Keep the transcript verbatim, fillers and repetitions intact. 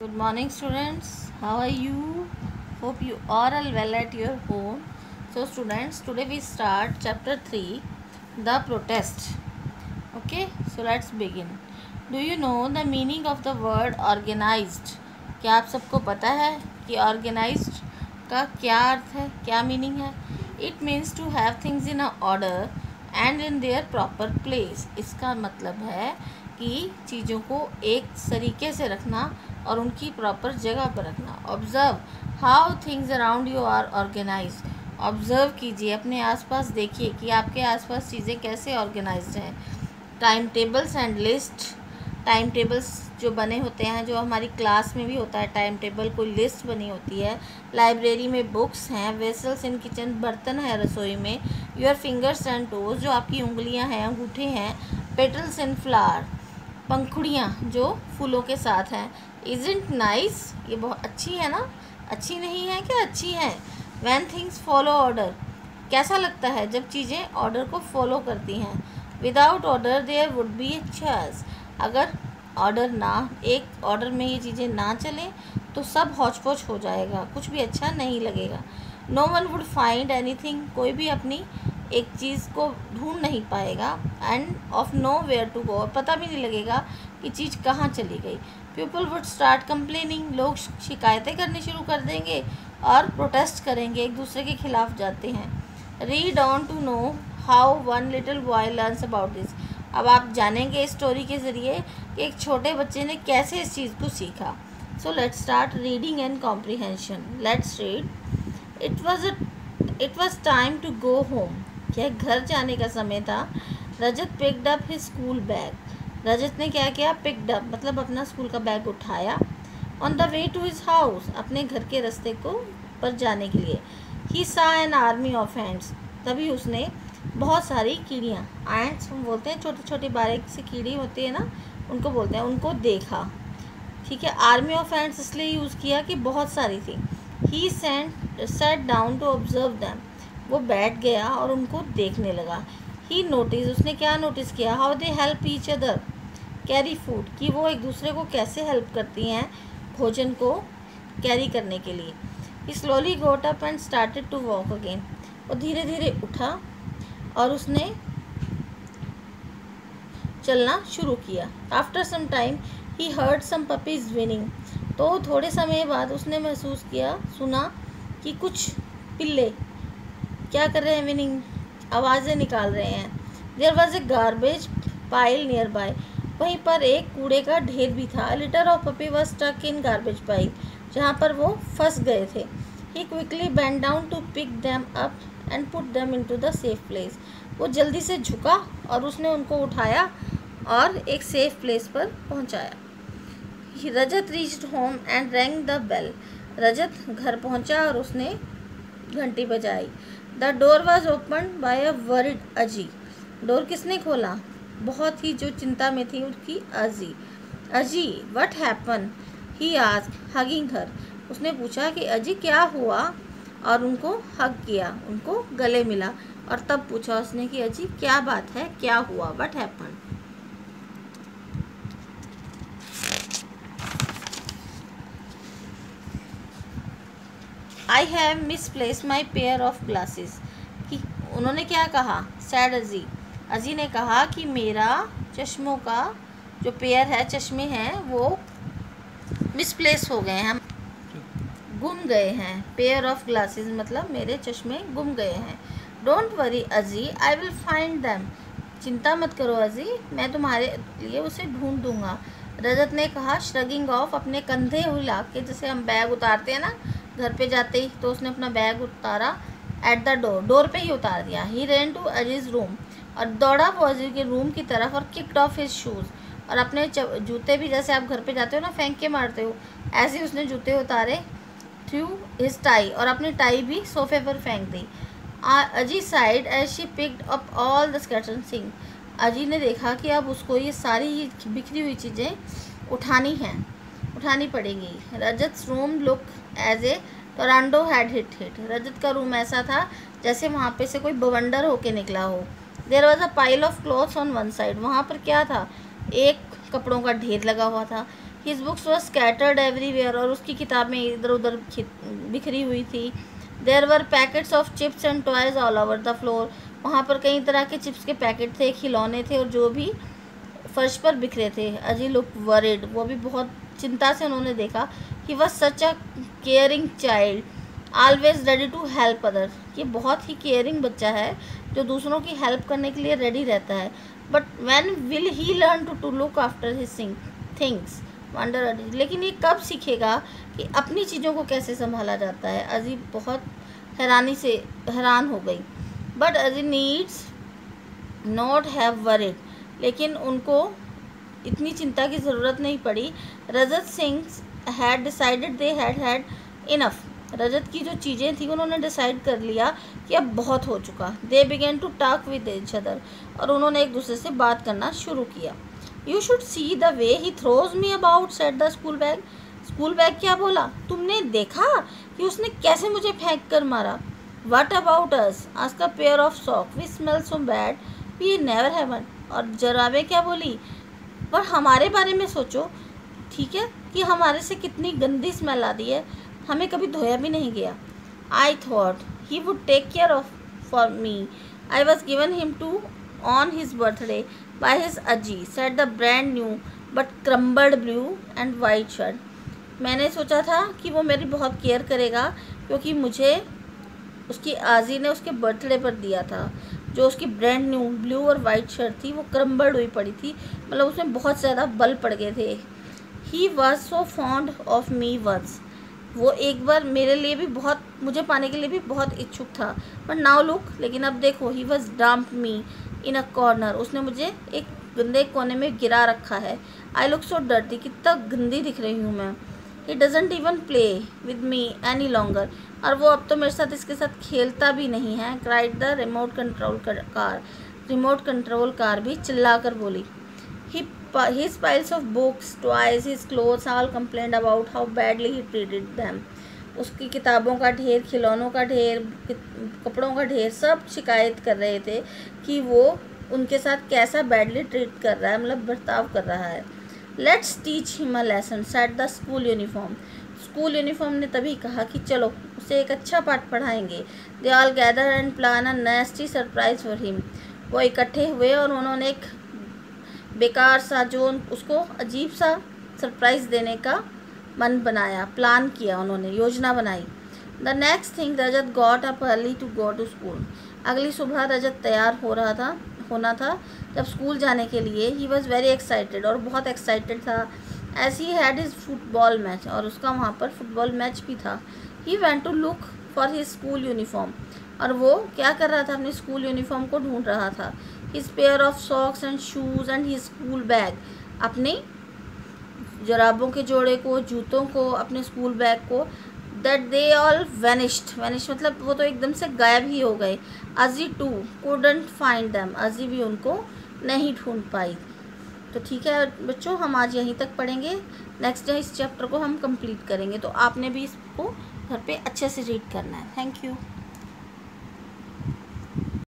Good morning, students. How are you? Hope you are all well at your home. So students, today we start chapter three, the protest. Okay, so let's begin. Do you know the meaning of the word organized? क्या आप सबको पता है कि organized का क्या अर्थ है, क्या मीनिंग है? It means to have things in a order and in their proper place. इसका मतलब है कि चीज़ों को एक तरीके से रखना और उनकी प्रॉपर जगह पर रखना. Observe how things around you are organize. Observe कीजिए, अपने आसपास देखिए कि आपके आसपास चीज़ें कैसे ऑर्गेनाइज्ड हैं. Time tables and list. Time tables जो बने होते हैं, जो हमारी क्लास में भी होता है टाइम टेबल, कोई लिस्ट बनी होती है. लाइब्रेरी में बुक्स हैं. वेसल्स इन किचन, बर्तन है रसोई में. योर फिंगर्स एंड टोज, जो आपकी उंगलियां हैं, अंगूठे हैं. पेटल्स इन फ्लावर, पंखुड़ियाँ जो फूलों के साथ हैं. इज़न्ट नाइस, ये बहुत अच्छी है ना. अच्छी नहीं है क्या, अच्छी है. व्हेन थिंग्स फॉलो ऑर्डर, कैसा लगता है जब चीज़ें ऑर्डर को फॉलो करती हैं. Without order there would be a chaos. अगर ऑर्डर ना, एक ऑर्डर में ये चीज़ें ना चलें तो सब हौच पौच हो जाएगा, कुछ भी अच्छा नहीं लगेगा. No one would find anything, कोई भी अपनी एक चीज़ को ढूंढ नहीं पाएगा. And of nowhere to go, पता भी नहीं लगेगा कि चीज़ कहाँ चली गई. पीपल वुड स्टार्ट कंप्लेनिंग, लोग शिकायतें करनी शुरू कर देंगे और प्रोटेस्ट करेंगे, एक दूसरे के खिलाफ जाते हैं. Read on to know how one little boy learns about this. अब आप जानेंगे इस स्टोरी के ज़रिए कि एक छोटे बच्चे ने कैसे इस चीज़ को सीखा. So let's start reading and comprehension. Let's read. It was a it was time to go home. यह घर जाने का समय था. Rajat picked up his school bag. Rajat ने क्या किया, पिक्ड अप मतलब अपना स्कूल का बैग उठाया. On the way to his house, अपने घर के रास्ते को पर जाने के लिए. ही सा एन आर्मी ऑफ एंड्स, तभी उसने बहुत सारी कीड़ियाँ, एंड्स हम बोलते हैं छोटी छोटी बारीक सी कीड़ी होती है ना, उनको बोलते हैं, उनको देखा. ठीक है, आर्मी ऑफ एंड्स इसलिए यूज़ किया कि बहुत सारी थी. He sent sat down to observe them, वो बैठ गया और उनको देखने लगा. ही नोटिस, उसने क्या नोटिस किया, how they help each other carry food, कि वो एक दूसरे को कैसे हेल्प करती हैं भोजन को कैरी करने के लिए. He slowly got up and started to walk again, वो धीरे धीरे उठा और उसने चलना शुरू किया. After some time he heard some puppies whining, तो थोड़े समय बाद उसने महसूस किया, सुना कि कुछ पिल्ले क्या कर रहे हैं, विनिंग, आवाज़ें निकाल रहे हैं. There was a garbage pile nearby, वहीं पर एक कूड़े का ढेर भी था. Litter of puppy was stuck in garbage pile, जहाँ पर वो फंस गए थे. He quickly bent down to pick them up and put them into the safe place, वो जल्दी से झुका और उसने उनको उठाया और एक सेफ प्लेस पर पहुँचाया. Rajat reached home and rang the bell, Rajat घर पहुँचा और उसने घंटी बजाई. The door was open by a worried Aji, door किसने खोला, बहुत ही जो चिंता में थी उसकी Aji. Aji what happen, he asked hugging her, उसने पूछा कि अजी क्या हुआ, और उनको हग किया, उनको गले मिला. और तब पूछा उसने कि अजी क्या बात है, क्या हुआ, what happen. I have misplaced my pair of glasses, कि उन्होंने क्या कहा, सैड अजी, अजी ने कहा कि मेरा चश्मों का जो पेयर है, चश्मे हैं, वो मिसप्लेस हो गए हैं, गुम गए हैं. पेयर ऑफ ग्लासेस मतलब मेरे चश्मे गुम गए हैं. डोंट वरी अजी, आई विल फाइंड दैम, चिंता मत करो अजी, मैं तुम्हारे लिए उसे ढूंढ दूंगा. रजत ने कहा, श्रगिंग ऑफ, अपने कंधे हिला के, जैसे हम बैग उतारते हैं ना घर पे जाते ही, तो उसने अपना बैग उतारा. एट द डोर, डोर पे ही उतार दिया. He ran to Aji's room, और दौड़ा वो अजी के रूम की तरफ और किक्ड ऑफ हिज शूज़, और अपने जूते भी, जैसे आप घर पे जाते हो ना फेंक के मारते हो, ऐसे ही उसने जूते उतारे. थ्रू हिज टाई, और अपनी टाई भी सोफे पर फेंक दी. Aji sighed as she picked up all the scattered thing, Aji ने देखा कि अब उसको ये सारी ही बिखरी हुई चीज़ें उठानी हैं, उठानी पड़ेगी. Rajat room look as a tornado had hit hit, Rajat का रूम ऐसा था जैसे वहाँ पे से कोई बवंडर होके निकला हो. There was a pile of clothes on one side, वहाँ पर क्या था, एक कपड़ों का ढेर लगा हुआ था. His books were scattered everywhere, और उसकी किताबें इधर उधर बिखरी हुई थी। There were packets of chips and toys all over the floor, वहाँ पर कई तरह के चिप्स के पैकेट थे, खिलौने थे, और जो भी फर्श पर बिखरे थे। अजी लुक वरिड, वो भी बहुत चिंता से उन्होंने देखा। He was such a caring child, always ready to help other, ये बहुत ही केयरिंग बच्चा है जो दूसरों की हेल्प करने के लिए रेडी रहता है। But when will he learn to to look after his things, wonder Aji, लेकिन ये कब सीखेगा कि अपनी चीज़ों को कैसे संभाला जाता है। अजी बहुत हैरानी से हैरान हो गई। बट अजी नीड्स नॉट हैव वरिड, लेकिन उनको इतनी चिंता की ज़रूरत नहीं पड़ी। Rajat Singh had decided they had had enough, Rajat की जो चीज़ें थी उन्होंने डिसाइड कर लिया कि अब बहुत हो चुका। They begin to talk with each other, और उन्होंने एक दूसरे से बात करना शुरू किया। You should see the way he throws me about, said the school bag. School bag क्या बोला, तुमने देखा कि उसने कैसे मुझे फेंक कर मारा। What about us, asked a pair of sock, we smell so bad, we never haven. और जराबे क्या बोली, पर हमारे बारे में सोचो, ठीक है, कि हमारे से कितनी गंदी स्मेल आती है, हमें कभी धोया भी नहीं गया। I thought he would take care of for me, I was given him to on his birthday by his Aji, said the brand new but crumbled blue and white shirt. मैंने सोचा था कि वो मेरी बहुत केयर करेगा, क्योंकि मुझे उसकी आजी ने उसके बर्थडे पर दिया था, जो उसकी ब्रांड न्यू ब्लू और वाइट शर्ट थी वो क्रम्बल्ड हुई पड़ी थी, मतलब उसमें बहुत ज़्यादा बल पड़ गए थे। He was so fond of me once, वो एक बार मेरे लिए भी बहुत, मुझे पाने के लिए भी बहुत इच्छुक था। बट नाउ लुक, लेकिन अब देखो, he was dump me in a corner, उसने मुझे एक गंदे कोने में गिरा रखा है। आई लुक सो डर्टी, कितना गंदी दिख रही हूँ मैं। He doesn't even play with me any longer, और वो अब तो मेरे साथ इसके साथ खेलता भी नहीं है। Cried the remote control car, remote control car भी चिल्ला कर बोली। ही his piles of books, toys, his clothes all complained about how badly he treated them. उसकी किताबों का ढेर, खिलौनों का ढेर, कपड़ों का ढेर, सब शिकायत कर रहे थे कि वो उनके साथ कैसा बैडली ट्रीट कर रहा है, मतलब बर्ताव कर रहा है। Let's teach him a lesson, said the school uniform, school uniform ने तभी कहा कि चलो उसे एक अच्छा पाठ पढ़ाएंगे। They all gather and plan a nasty surprise for him, वो इकट्ठे हुए और उन्होंने एक बेकार सा, जो उसको अजीब सा सरप्राइज़ देने का मन बनाया, प्लान किया, उन्होंने योजना बनाई। The next thing, Rajat got up early to go to school, अगली सुबह रजत तैयार हो रहा था होना था जब स्कूल जाने के लिए। ही वॉज़ वेरी एक्साइटेड, और बहुत एक्साइटेड था, as he had his football match, और उसका वहाँ पर फुटबॉल मैच भी था। He went to look for his school uniform, और वो क्या कर रहा था, अपनी स्कूल यूनिफॉर्म को ढूंढ रहा था। His pair of socks and shoes and his school bag, अपनी जराबों के जोड़े को, जूतों को, अपने स्कूल बैग को। That they all vanished, vanish मतलब वो तो एकदम से गायब ही हो गए। अजी टू कुडंट फाइंड दैम, अजी भी उनको नहीं ढूंढ पाई। तो ठीक है बच्चों, हम आज यहीं तक पढ़ेंगे, नेक्स्ट डे इस चैप्टर को हम कंप्लीट करेंगे। तो आपने भी इसको घर पे अच्छे से रीड करना है। Thank you.